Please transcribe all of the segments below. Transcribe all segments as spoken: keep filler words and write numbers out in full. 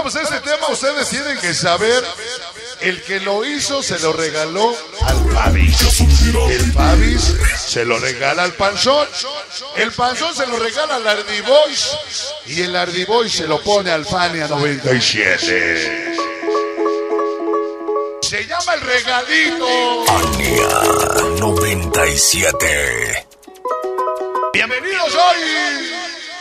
pues este tema ustedes tienen que saber. El que lo hizo se lo regaló al Fabis. El Fabis se lo regala al Panzón. El Panzón se lo regala al Ardiboys. Y el Ardiboys se lo pone al Fania noventa y siete. Se llama el regalito. Fania noventa y siete. Bienvenidos hoy.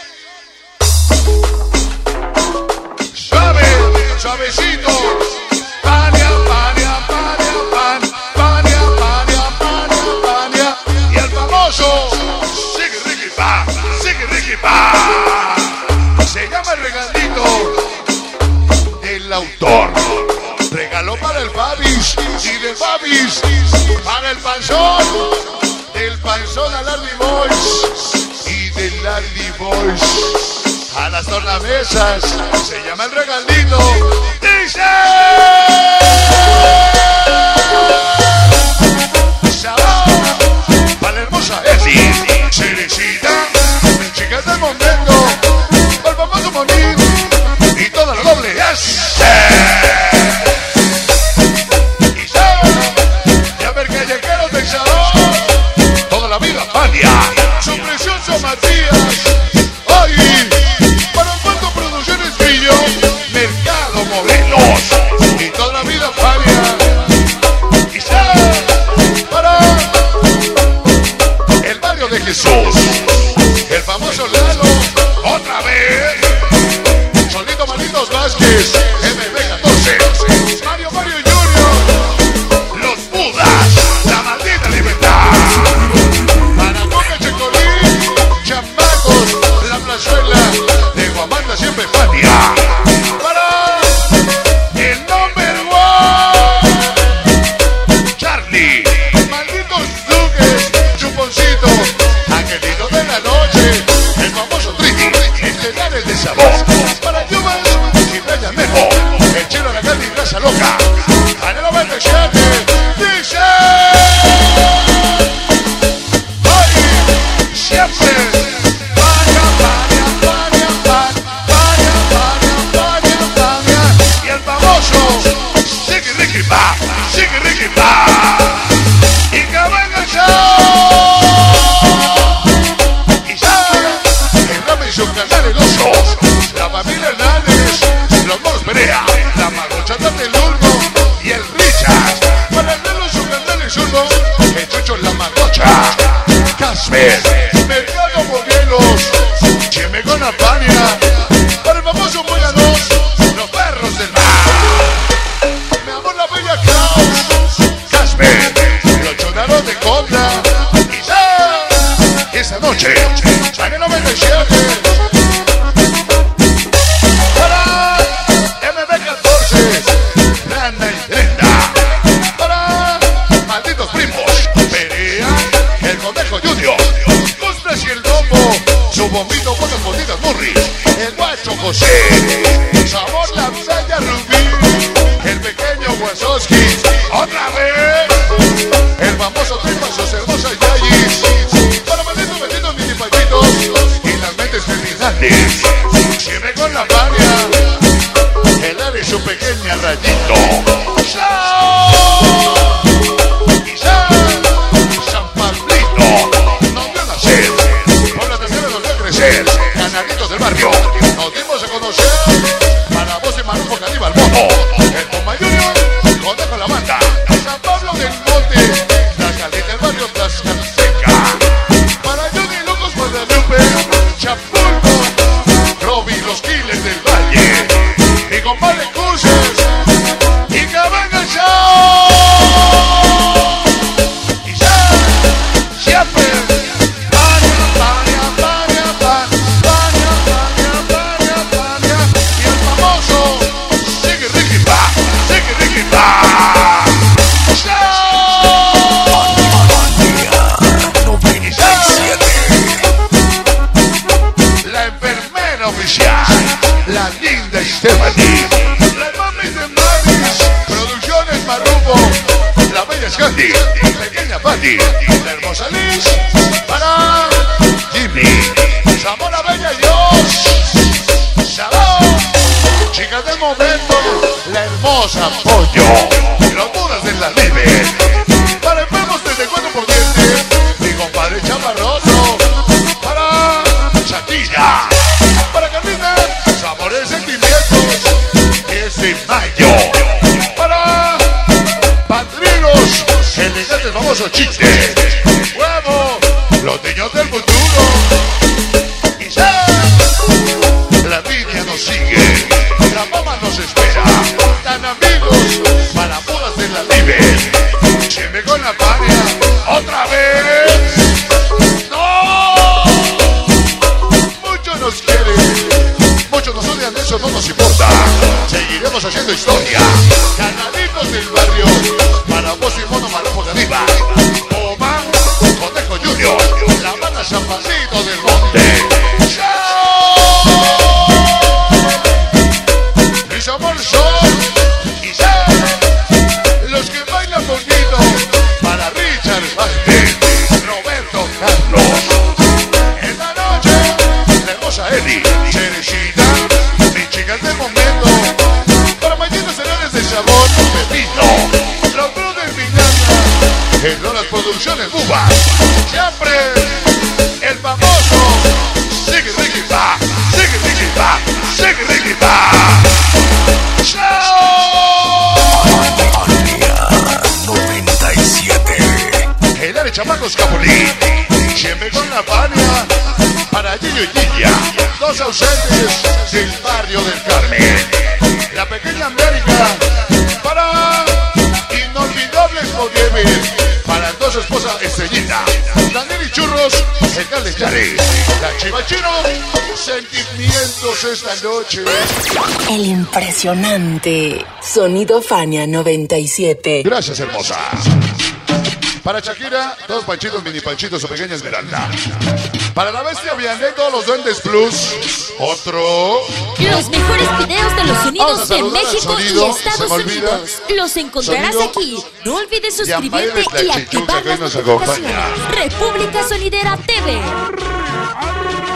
Suave, suavecito. Fania, Fania, Fania, Fan, Fania, Fania, Fania, Fania. Y el famoso Sigue Ricky Pa, Sigue Ricky Pa. Se llama el regalito del autor. Regaló para el Fabis y del Fabis para el Panzón. Del Panzón al Ardiboys y del Ardiboys a las tornamesas. Se llama el regalito. Dice Sabor para la hermosa Esi, Cerecita, chicas del momento, el famoso Monín y toda la doble S. Su precioso Matías. Ay, para Puerto Producciones Brillo, Mercado Modelos y toda la vida Fania. Y para el barrio de Jesús, el famoso Lalo, otra vez. Solito Manitos Vázquez, M B catorce, Mario Mario Junior, Los Budas, La Maldita Libertad. La plazuela de Guamanda siempre Fania. Para el number one Charlie, Malditos Duques, Chuponcito, Angelito de la Noche, el famoso Triti, Estelares de Sabor. Para Yumas y Playa Memo, el Chelo La Gata y Plaza Loca. Anelo noventa y siete dice hoy siempre. Sigue Ricky Pa, sigue Ricky Pa. Y que venga el show. Y ya, el Rame y su canal El Oso, la familia Hernández, los Moros Perea, la Magochata del Urgo y el Richard. Para el Nelo y su canal El Zurdo, el Chucho La Magocha, Casper, Mercado Modelos, Cheme con la Fania. Para el famoso Moyanos, los perros del mar. De contra y ya esa noche Fania noventa y siete para M B catorce, Rana y treinta para Malditos Primos, Perea, el Conejo Junior, Costras y el Lobo, su bombito con las botitas Murri, el Guacho José, Sabor La Playa Rubí, el pequeño Wazowski, otra vez. El famoso Tripas, sus hermosas yayis. Para malditos, benditos, mini pachitos y las mentes criminales. Siempre con la Fania. El Ari y su pequeña Rayito. ¡Chao! Y ya, San Pablito nos vio nacer. Por la tercera nos vio crecer. Canalitos del barrio nos dimos a conocer. Para vos y Marujo Caníbal Mono. El Toma Junior, Conejo la Banda. San Pablo del Monte. El barrio Tlaxcalteca. Para Johnny Locos Guadalupe, Chapulco, Roby, los Killers del Valle, y compadre Curses, y que venga el show. Y ya, siempre, Fania, Fania, Fania, Fania, Fania, Fania, Fania, y el famoso Sigue Ricky Pa, Sigue Ricky Pa. La linda Stephanie, la mami de Maris, Producciones Marrubo, la bella Scandi, pequeña Patti, la hermosa Liz, para Jimmy, Zamora Bella Dios, Sabor, chicas del momento, la hermosa Pollo. Los dudas en la libre. Para enfermos treinta y cuatro por diez. Mi compadre Chaparroso. Para Shakira. Para Carlita, sabores, sentimientos. diez de mayo. Para padrinos, elegantes, famosos chistes. Huevo, los niños del futuro. Y ya, la vida nos sigue. La mamá nos espera. Tan amigos para bodas de la libre. Cheme con la paria. Otra vez. ¡No! Muchos nos quieren. Muchos nos odian. Eso no nos importa. Seguiremos haciendo historia. Ganaditos del barrio. Para vos y mono marojo de arriba. Omar, Conejo Junior. La banda Champacito del Monte. Amor son y ya los que bailan bonito para Richard Vázquez, Roberto Carlos. En la noche tenemos a Eddie, Cerecita, mis chicas del momento. Para mañana cereales de sabor, Pepito, los brothers Vinganza, en Lolas Producciones Buba. Siempre el famoso Sigue Ricky Pa, Sigue Ricky Pa, Sigue Ricky Pa. noventa y siete. El área chamacos Capulí. Siempre con la pania. Para Gillo y Gilla. Dos ausentes del barrio del Carmen. La pequeña América. Para inolvidables Mogueves. Para dos esposas Estrellita. Daniel y Churros. El Calde Yare. La Chiva Chino. Sentimientos esta noche. El impresionante Sonido Fania noventa y siete. Gracias, hermosa. Para Shakira, dos panchitos, mini panchitos o pequeña Esmeralda. Para la bestia Vianney, todos los duendes plus. Otro. Los mejores videos de los sonidos de México Sonido, y Estados Unidos. Los encontrarás Sonido. aquí. No olvides Y a suscribirte Mayres la y chichuca activar que hoy las nos notificaciones. acompaña. República Sonidera T V.